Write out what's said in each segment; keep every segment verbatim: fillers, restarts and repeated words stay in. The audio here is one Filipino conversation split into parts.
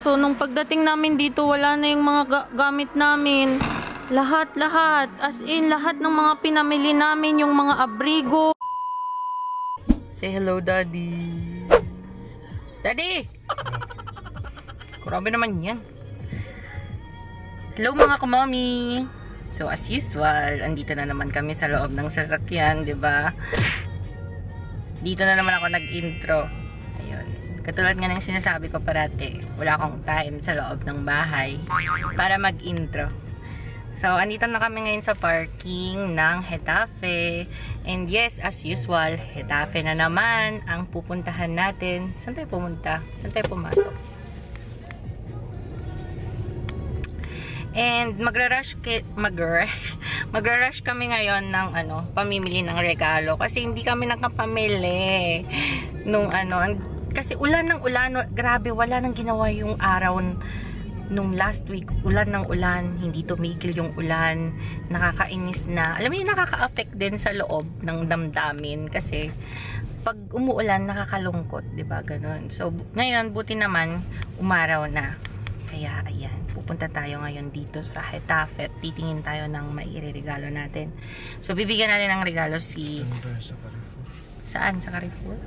So, nung pagdating namin dito, wala na yung mga ga gamit namin. Lahat, lahat. As in, lahat ng mga pinamili namin, yung mga abrigo. Say hello, Daddy. Daddy! Grabe naman yan. Hello, mga kumami. So, as usual, andito na naman kami sa loob ng sasakyan, di ba? Dito na naman ako nag-intro. Ayun. Katulad nga ng sinasabi ko parati, wala akong time sa loob ng bahay para mag-intro. So, andito na kami ngayon sa parking ng Getafe. And yes, as usual, Getafe na naman ang pupuntahan natin. Saan tayo pumunta? Saan tayo pumasok? And magra-rush magra-rush magra-rush kami ngayon ng ano, pamimili ng regalo kasi hindi kami nakapamili nung ano, kasi ulan ng ulan, grabe, wala nang ginawa yung araw nung last week, ulan ng ulan, hindi tumigil yung ulan, nakakainis na. Alam mo yung nakaka-affect din sa loob ng damdamin kasi pag umuulan nakakalungkot, 'di ba? Ganun. So ngayon buti naman umaraw na. Kaya ayan, pupunta tayo ngayon dito sa Getafe at titingin tayo ng maireregalo natin. So bibigyan natin ng regalo si saan? Sa Carrefour?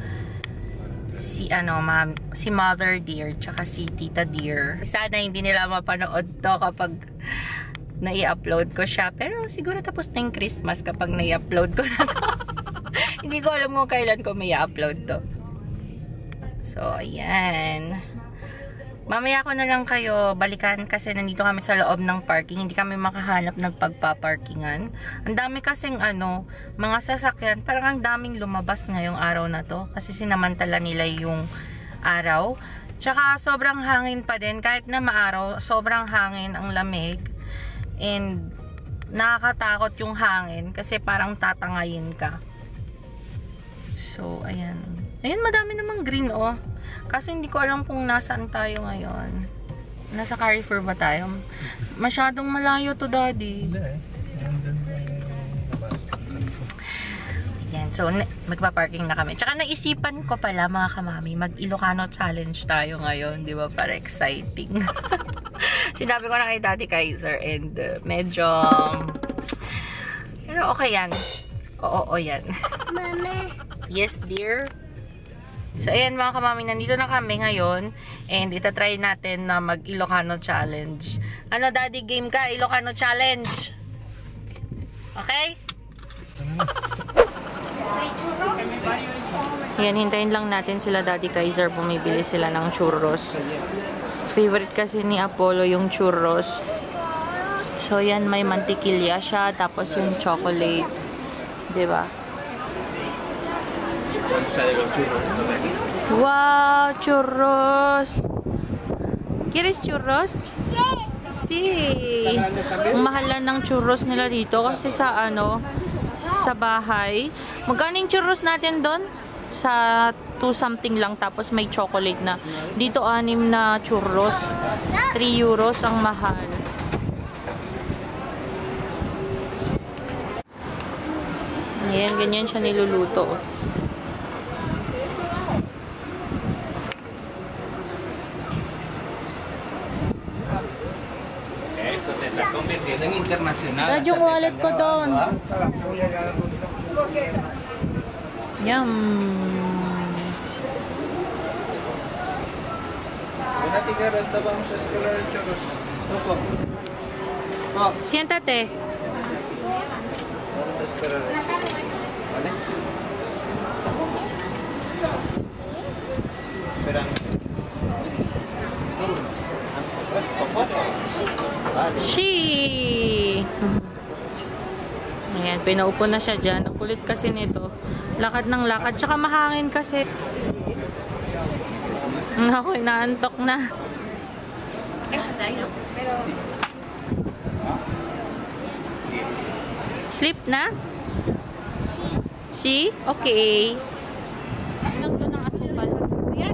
Si ano, ma'am, si Mother Dear tsaka si Tita Dear. Sana hindi nila mapanood to kapag nai-upload ko siya. Pero siguro tapos na yung Christmas kapag nai-upload ko na to. Hindi ko alam kung kailan ko may upload to. So, ayan. Mamaya ko na lang kayo balikan kasi nandito kami sa loob ng parking. Hindi kami makahanap ng pagpaparkingan. Ang dami kasing ano, mga sasakyan. Parang ang daming lumabas ngayong araw na to. Kasi sinamantala nila yung araw. Tsaka sobrang hangin pa din. Kahit na maaraw, sobrang hangin, ang lamig. And nakakatakot yung hangin kasi parang tatangayin ka. So, ayan. Ayan, madami namang green, oh. Kaso hindi ko alam kung nasaan tayo ngayon. Nasa Carrefour ba tayo? Masyadong malayo to, Daddy. Yan, so magpa-parking na kami. Tsaka naisipan ko pala, mga kamami, mag-Ilocano challenge tayo ngayon, di ba? Para exciting. Sinabi ko na kay Daddy Kaiser and uh, medyo... Pero okay yan. Oo, oo yan. Mami. Yes, dear. So, ayan mga kamami, nandito na kami ngayon and itatry natin na mag-Ilocano challenge. Ano, Daddy, game ka? Ilocano challenge. Okay? Ayan, hintayin lang natin sila, Daddy Kaiser. Bumibili sila ng churros. Favorite kasi ni Apollo yung churros. So, ayan, may mantikilya siya. Tapos yung chocolate. Diba? Wow, churros. ¿Quieres churros? Sí. Ang mahal lang ng churros nila dito kasi sa ano, sa bahay. Magkano yung churros natin doon? Sa two something lang tapos may chocolate na. Dito anim na churros. three euros ang mahal. Ayan, ganyan siya niluluto. Dad, yung wallet ko doon. Yum. Siéntate. She. Ayan, pinaupo na siya dyan. Ang kulit kasi nito. Lakad ng lakad. Tsaka mahangin kasi. Ako, inaantok na. Sleep na? Si? Okay. Lang to ng asukal. Ayan.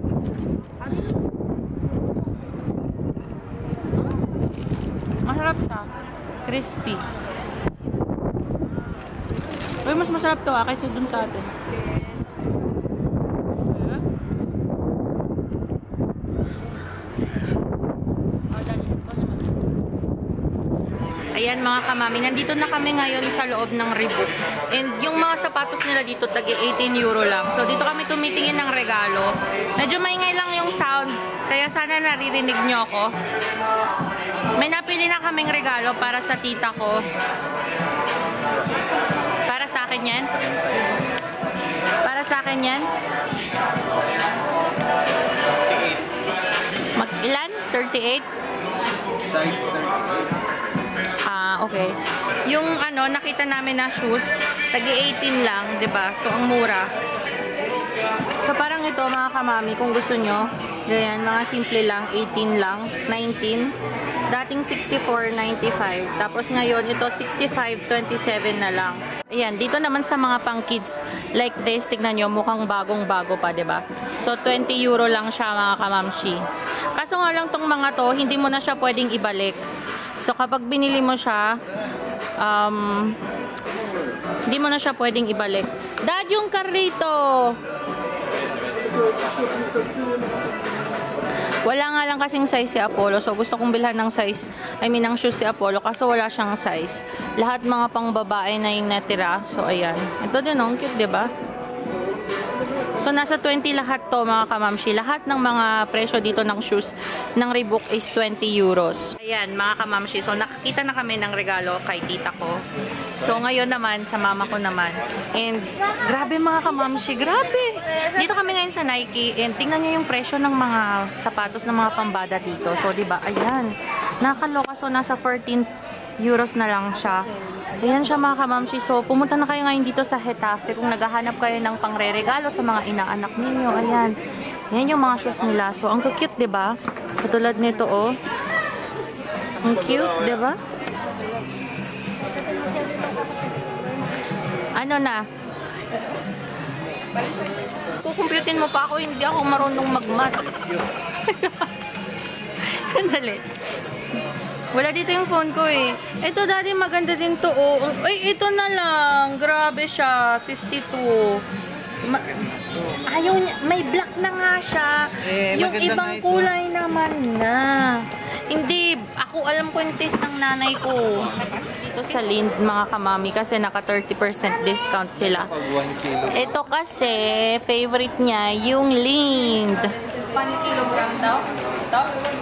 Masarap siya. Crispy. Uy, mas masarap to ah, kaysa dun sa atin. Ayan mga kamami, nandito na kami ngayon sa loob ng Reebok. And yung mga sapatos nila dito, tagi eighteen euro lang. So dito kami tumitingin ng regalo. Medyo maingay lang yung sounds, kaya sana naririnig nyo ako. May napili na kaming regalo para sa tita ko. Para sa akin yan? Para sa akin yan? Mag ilan? thirty-eight? Ah, okay. Yung ano, nakita namin na shoes, tagi eighteen lang, 'di ba? So ang mura. So parang ito mga kamami, kung gusto nyo, ganyan, mga simple lang, eighteen lang, nineteen. Dating sixty-four ninety-five. Tapos ngayon, ito sixty-five twenty-seven na lang. Ayan, dito naman sa mga pang kids like this, tignan nyo, mukhang bagong-bago pa, 'di ba? So twenty euro lang siya mga kamamshi. Kaso nga lang tong mga to, hindi mo na siya pwedeng ibalik. So kapag binili mo siya, um, hindi mo na siya pwedeng ibalik. Dad, yung karito! Wala nga lang kasing size si Apollo. So gusto kong bilhan ng size, I mean ng shoes si Apollo, kaso wala siyang size. Lahat mga pang babae na yung natira. So ayan. Ito din, oh, cute, diba? So nasa twenty lahat to mga kamamshi. Lahat ng mga presyo dito ng shoes ng Reebok is twenty euros. Ayan mga kamamshi. So nakakita na kami ng regalo kay tita ko. So ngayon naman sa mama ko naman. And grabe mga kamamshi, grabe. Dito kami ngayon sa Nike and tingnan niyo yung presyo ng mga sapatos ng mga pambada dito. So 'di ba? Ayan. Nakakaloka, so nasa fourteen euros na lang siya. Ayan siya mga kamamshi. So, pumunta na kayo ngayon dito sa Getafe kung naghahanap kayo ng pangre-regalo sa mga inaanak ninyo. Ayan. Ayan yung mga shoes nila. So, ang cute, diba? Katulad nito, oh. Ang cute, diba? Ano na? Kukumputin mo pa ako, hindi ako marunong mag-mat. Sandali. Wala dito yung phone ko eh. Ito daddy, maganda din to oh. Ay, ito na lang. Grabe siya. fifty-two. Ma Ayaw niya. May black na nga siya. Eh, yung ibang kulay naman na. Hindi. Ako alam ko yung taste ng nanay ko. Dito sa Lind mga kamami kasi naka thirty percent discount sila. Ito kasi favorite niya yung Lind. one kilogram daw. Ito.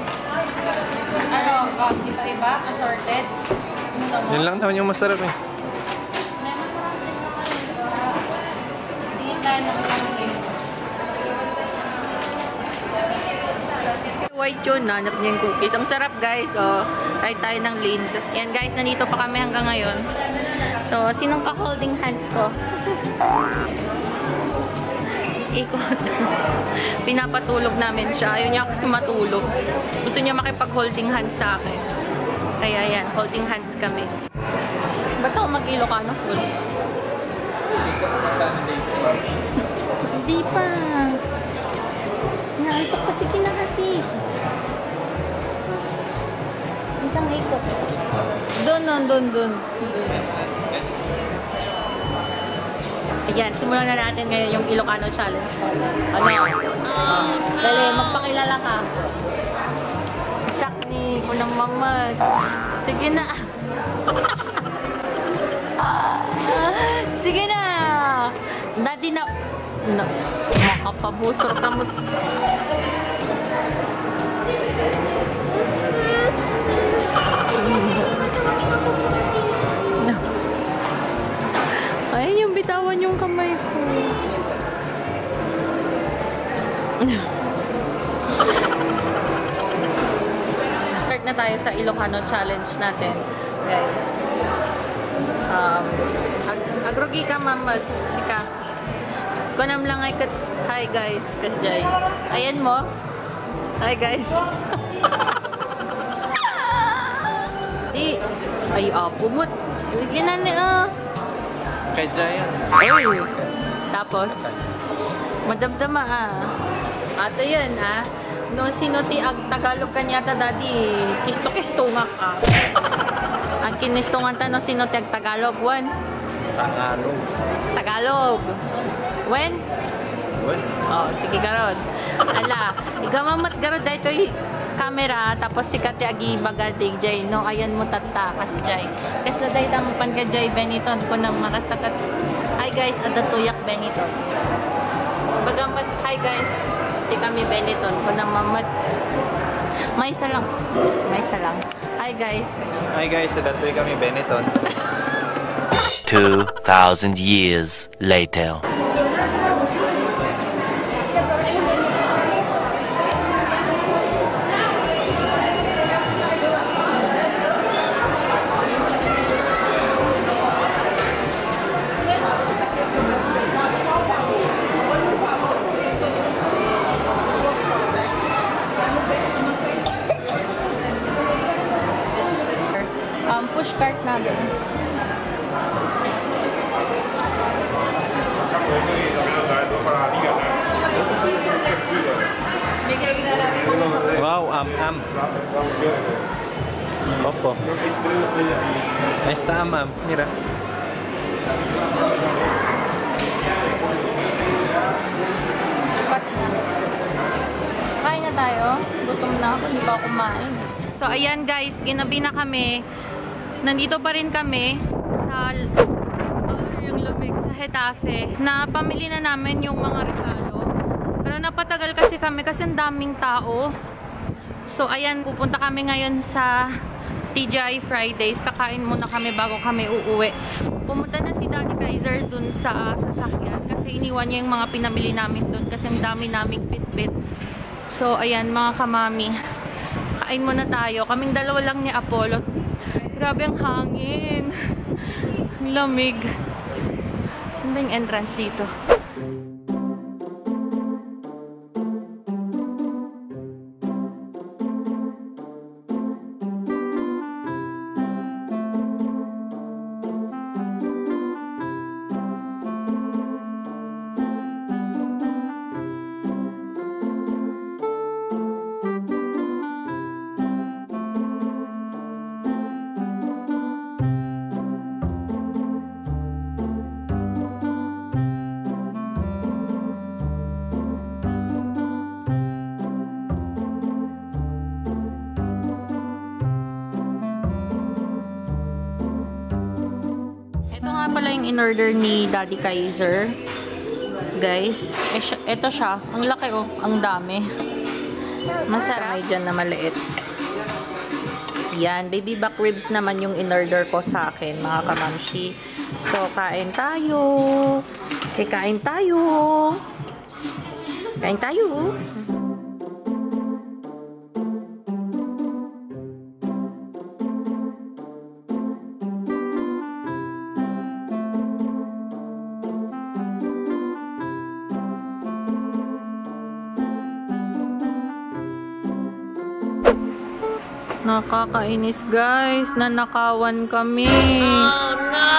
Ano, um, iba-iba, assorted. Yun lang naman yung masarap eh. May masarap din naman, diba? Tingin tayo na lang. White yun, nanap niya yung cookies. Ang sarap guys, oh. Try tayo ng Lind. Yan guys, nandito pa kami hanggang ngayon. So, sinong ka-holding hands ko? Ikot. Pinapatulog namin siya. Ayaw niya kasi matulog. Gusto niya makipag-holding hands sa akin. Kaya yan, holding hands kami. Ba't ako mag-Ilocano? Hindi pa. Naantok kasi kinakasi. Isang ikot. Doon, doon, doon, doon. Ayan, simulan na natin ngayon yung Ilocano challenge. Ano? Uh, dali, magpakilala ka. Shock ni ko ng mama. Sige na. Sige na. Daddy na. na makapabusor ka mo. Ay, yung bitawan yung kamay ko. Start na tayo sa Ilocano challenge natin, guys. Um, ag agrogi ka, mama. Sika. Kunam lang ay kat... Hi, guys. Kasjay. Ayan mo. Hi, guys. Di. Ay, apo mo. Bigyan na niya, ah. Kay Jayan. Ay! Tapos, madamdama ah. Ato yan ah. No, sino ti ag Tagalog kanyata daddy. Kisto-kisto nga ka. Ang kinistongan ta no sino ti ag Tagalog. One? Tagalog. Tagalog. When? When? Oh, sige garod. Ala, igamamat garod dahil to'y camera, tapos si Katyagi bagadig jay, no, ayan mo tatakas jay. Kasi na dahil tamupan ka jay, Beniton, kung nang makastakat. Hi guys, adatuyak Beniton. Bagamat, hi guys, di kami Beniton, kung nang mamat. May isa lang. May isa lang. Hi guys. Hi guys, adatuyak kami Benetton. Two thousand years later. Um, push cart namin. Wow, am am. Opo. Ahí está am am, mira. Cut na. Kain na tayo. Gutom na ako, hindi pa ako kumain. So, ayan guys, ginabi na kami. Nandito pa rin kami sa ay, yung lamig, sa Getafe. Napamili na namin yung mga regalo. Pero napatagal kasi kami kasi ang daming tao. So, ayan, pupunta kami ngayon sa T G I Fridays. Kakain muna kami bago kami uuwi. Pumunta na si Daddy Kaiser dun sa sasakyan kasi iniwan niya yung mga pinamili namin dun kasi ang dami naming bit-bit. So, ayan, mga kamami. Kain muna tayo. Kaming dalawa lang ni Apollo. Grabe ang hangin. Ang lamig. Saan ba yung entrance dito? Pala yung in-order ni Daddy Kaiser. Guys, ito siya. Ang laki oh. Ang dami. Masarap. May dyan na maliit. Yan. Baby back ribs naman yung in-order ko sa akin, mga kamamshi. So, kain tayo. Okay, kain tayo. Kain tayo. Nakakainis guys, nanakawan kami. Oh no!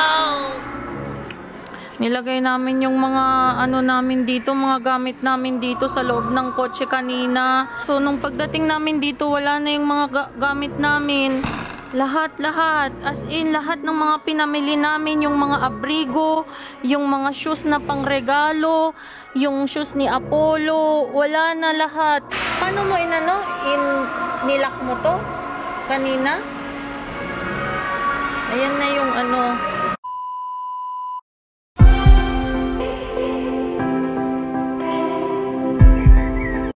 Nilagay namin yung mga ano namin dito, mga gamit namin dito sa loob ng kotse kanina. So nung pagdating namin dito, wala na yung mga ga gamit namin. Lahat, lahat. As in, lahat ng mga pinamili namin, yung mga abrigo, yung mga shoes na pangregalo, yung shoes ni Apollo, wala na lahat. Paano mo inano? In nilak mo to? Kanina? Ayan na yung ano.